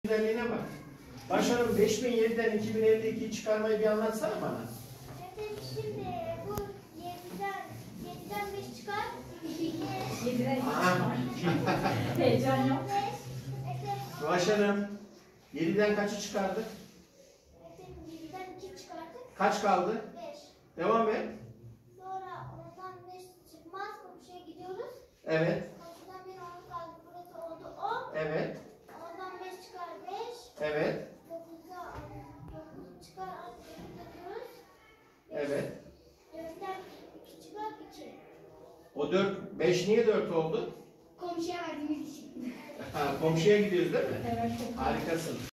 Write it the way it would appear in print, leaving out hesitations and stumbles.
Güzelliğine bak. Başarım 5007'den 2052'yi çıkarmayı bir anlatsana bana. Evet, şimdi bu 7'den 5 çıkar. 7'den 2 çıkar. Heyecan yok. Başarım 7'den kaçı çıkardık? 7'den 2 çıkardık. Kaç kaldı? 5. Devam et. Sonra ondan 5 çıkmaz. Komşuya gidiyoruz. Evet. Komşudan 1 10 kaldı. Burası oldu 10. Evet. Ondan 5 çıkar 5. Evet. 9 çıkar 9 yapıyoruz. Evet. 4'ten 2 çıkar 2. O 4, 5 niye 4 oldu? Komşuya verdiğimiz için. Ha, komşuya gidiyoruz değil mi? Evet. Harikasın.